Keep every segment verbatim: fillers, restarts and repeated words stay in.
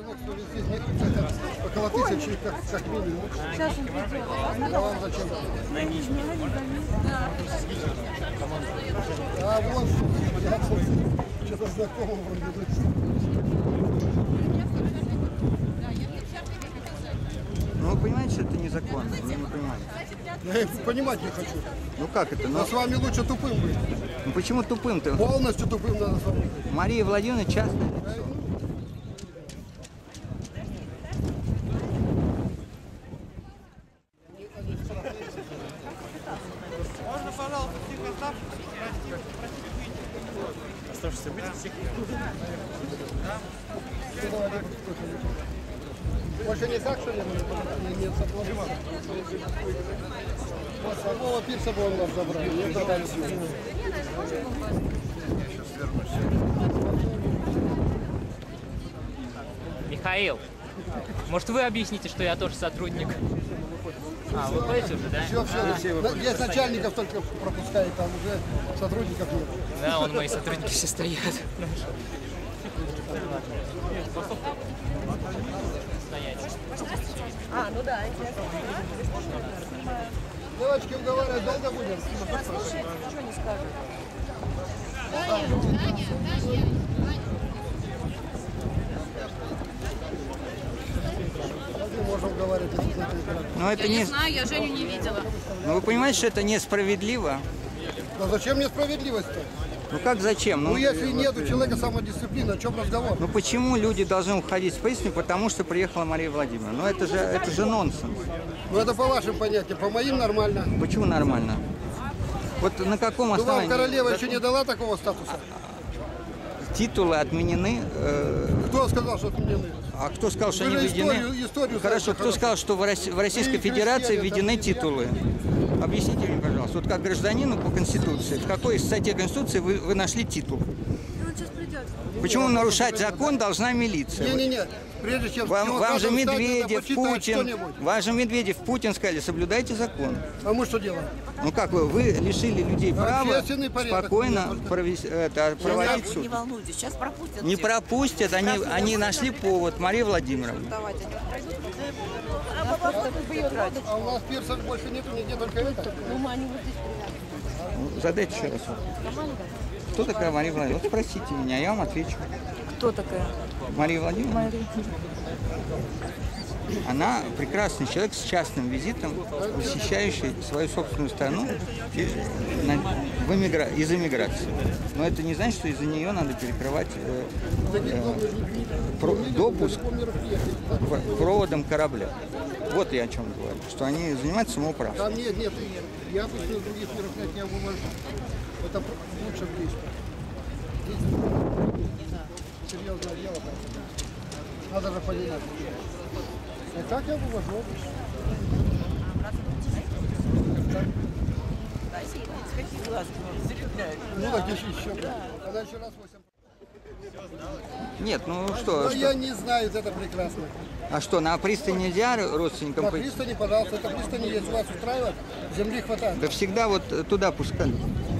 сынок, что ли, здесь нет, около тысячи, как, как минимум. Сейчас он придет. А вам зачем? А вон, что-то знакомого вроде. Ну вы понимаете, что это незаконно? Вы не понимаете. Я понимать не хочу. Ну как это? Но Ну, с вами лучше тупым быть. ну почему тупым-то? Полностью тупым надо с вами. Мария Владимировна частное лицо. Можно, пожалуйста, всех оставшихся простить, простить выйти? Оставшихся выйти всех? Больше не так, что ли? Нет, соплаживал. Вот самого пирса бы он нас забрал. Нет, давай все. Михаил, может вы объясните, что я тоже сотрудник? А, вы ходите уже, да? Все, все. Здесь начальников только пропускает, там уже сотрудников нет. Да, вон мои сотрудники все стоят. А, ну да. Девочки, уговаривать долго будем? Послушай, ничего не скажет. Можно уговаривать, если это не Но это Я не не... знаю, я Женю не видела. Ну вы понимаете, что это несправедливо? Но зачем несправедливость-то? Ну как зачем? Ну, Ну, если нет у человека самодисциплины, о чем разговор? ну почему люди должны уходить с песни, потому что приехала Мария Владимировна? Ну это же, это же нонсенс. Ну, это по вашим понятиям, по моим нормально. Почему нормально? Вот на каком Ну, вам основании? королева еще не дала такого статуса? Титулы отменены. э, Кто сказал, что отменены? А кто сказал, что Вы они же введены? историю- историю Хорошо, знаете кто хорошо. сказал, что в Росси- в Российской Вы Федерации крестьяне, введены там, титулы? Объясните мне, пожалуйста, вот как гражданину по Конституции, в какой статье Конституции вы, вы нашли титул? Он сейчас придет. Почему нарушать закон должна милиция? Не-не-не, прежде чем... Вам, его вам же сразу встать, надо Медведев, почитать Путин, что-нибудь. вам же Медведев, Путин сказали, соблюдайте закон. А мы что делаем? Ну как вы, вы лишили людей права Общественный порядок. спокойно провести, это, проводить Не суд. волнуйтесь, сейчас пропустят. Не всех. пропустят, они, они нашли повод, Мария Владимировна. Давайте, они пройдут. А просто поиграть. А у нас пирсов больше нету, нигде только это. Ну, они вот здесь. Ну, задайте еще раз. Кто такая Мария Владимировна? Вот спросите меня, я вам отвечу. Кто такая? Мария Владимировна? Мария. Она прекрасный человек с частным визитом, посещающий свою собственную страну и- на- в эмигра... из эмиграции. Но это не значит, что из-за нее надо перекрывать э, э, про- допуск к проводам корабля. Вот я о чем говорю, что они занимаются самоуправством. Там нет, нет, я обычно других мероприятий вывожу. Это лучше близко. Здесь серьезное дело. Надо же понимать. И так я вывожу. Ну так еще, еще. Когда еще раз восемь. Нет, ну что, Но что? я не знаю, это прекрасно. А что, на пристань нельзя родственникам На пойти? пристани, пожалуйста, это пристани есть у вас устраивает, земли хватает. Да всегда вот туда пускали.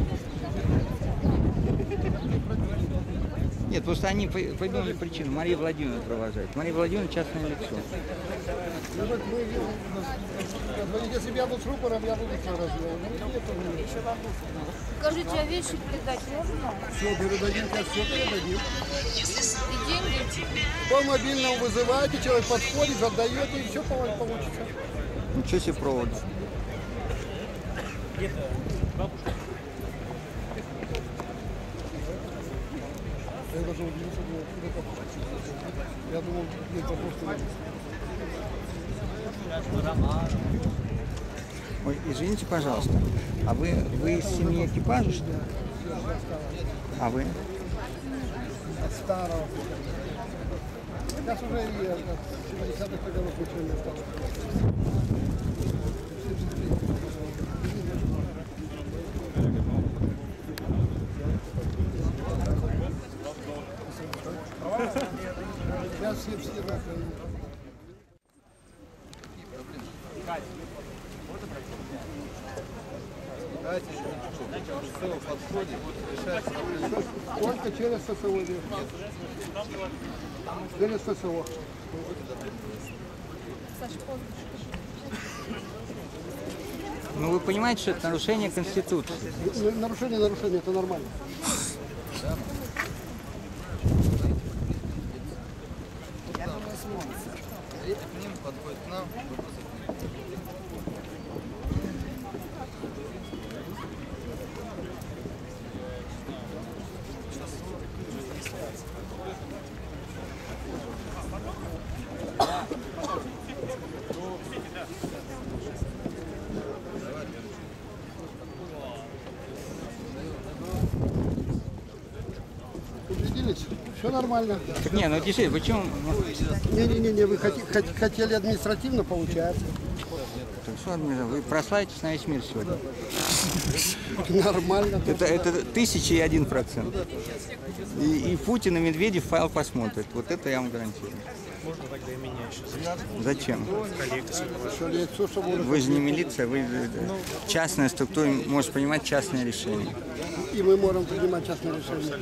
Нет, просто они по, по одной причине. Мария Владимировна провожает. Мария Владимировна частное лицо. Ну, так мы, ну, если бы я был с рупором, я буду все развивать. Скажите, а вещи передать можно? Все, передадим, как все передадим. И деньги? По мобильному вызываете, человек подходит, отдаете, и все получится. Ничего себе провод. Я даже удивился, думал, куда капусту. Я думал, нет капусты. Ой, извините, пожалуйста, а вы, вы из семьи экипажа, что ли? А вы? От старого. Сейчас уже и от семидесятых годов ничего не осталось. Сейчас все, все на Украине. Только через ССО. Через ССО. Ну вы понимаете, что это нарушение Конституции? Нарушение, нарушение, это нормально. К ним подходит к нам. Убедились? Все нормально. Так не, ну действительно, почему? Ну, Не-не-не, вы хоти- хот- хотели административно, получается. так что, вы прославитесь на весь мир сегодня. Нормально. Это, это тысяча и один процент. И, и Путин, и Медведев файл посмотрят. Вот это я вам гарантирую. Можно тогда и меня еще Зачем? коллекцию. Что лицо, чтобы уже- Вы же не милиция, вы э, частная структура, может принимать частные решения. И мы можем принимать частные решения.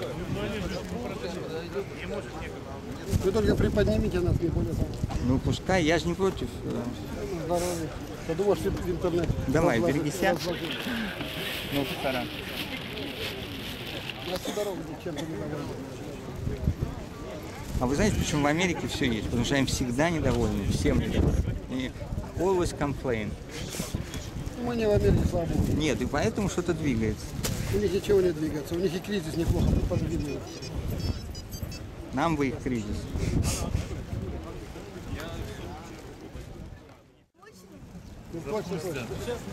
Вы только приподнимите нас, не более того. Ну пускай, я же не против. э, Здоровья. Я думаю, что в интернет. Давай, разложу- береги себя. разложу. Ну, постараюсь. На всю дорогу чем-то недовольны. А вы знаете, почему в Америке все есть? Потому что они всегда недовольны, всем недовольны. И always complain. Мы не в Америке, слава богу. Нет, и поэтому что-то двигается. У них ничего не двигается. У них и кризис неплохо подвигается. Нам бы их кризис. Ну, точно, точно.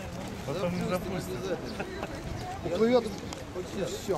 Уплывет. Все.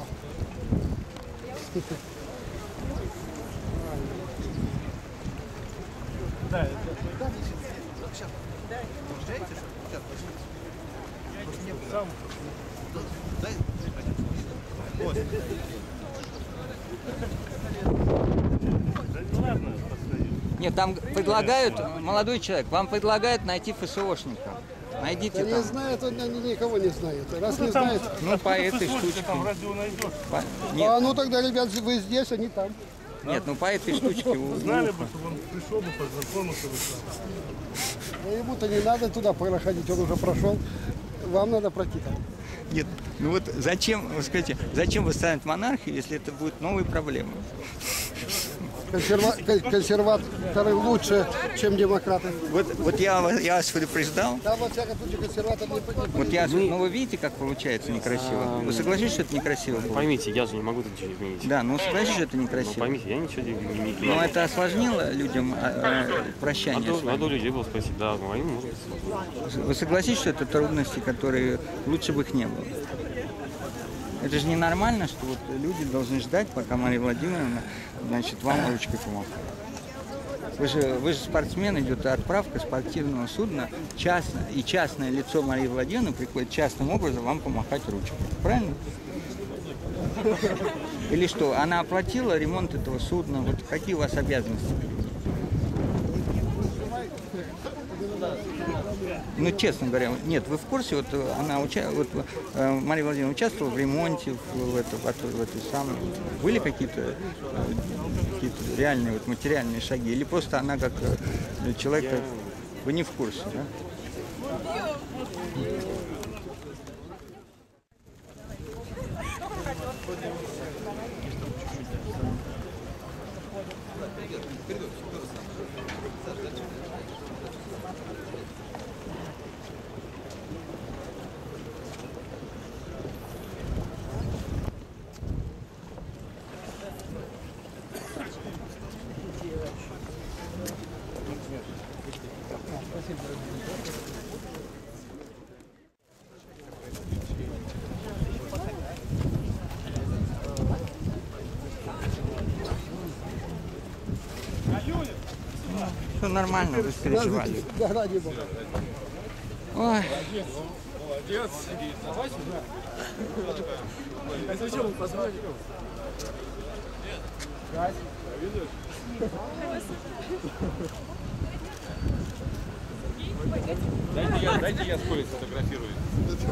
Нет, там предлагают, молодой человек, вам предлагают найти ФСОшника. Найдите Да не там. знает, он они никого не знает. Раз не знает. Ну, по этой штучке. По- Нет, А ну тогда, ребят, вы здесь, они там. нет, ну по этой штучке. у- Знали бы, чтобы он пришел бы, познакомился бы с нами. А ему-то не надо туда проходить, он уже прошел. Вам надо пройти там. Нет, ну вот зачем, вы скажите, зачем выставить монархию, если это будут новые проблемы? Консерва- кон- консерваторы лучше, чем демократы. Вот, вот я, вас- я вас предупреждал. Там, во всяком случае, консерваторы не понимают. Вот я, ну вы видите, как получается некрасиво. Вы согласитесь, что это некрасиво будет? Поймите, я же не могу тут ничего изменить. Да, ну согласитесь, что это Ну, некрасиво. поймите, я ничего не, не, не Но это осложнило людям а, а, прощание. с Надо, вами. надо у людей было спросить, да, ну, они, может быть, сложно. Вы согласитесь, что это трудности, которые лучше бы их не было? Это же ненормально, что вот люди должны ждать, пока Мария Владимировна, значит, вам ручкой помогает. Вы же, вы же спортсмен, идет отправка спортивного судна, частно, и частное лицо Марии Владимировны приходит частным образом вам помахать ручкой. Правильно? Или что, она оплатила ремонт этого судна? Вот какие у вас обязанности? Ну, честно говоря, нет, вы в курсе, вот она уча... вот, э, Мария Владимировна участвовала в ремонте, в, в, это, в, это, в этой самой. Были какие-то э, какие-то реальные вот, материальные шаги? Или просто она как э, человек, как... вы не в курсе, да? Все нормально, вы переживали. Да, ради бога. Ой. Дайте я, дайте я с Колей сфотографирую.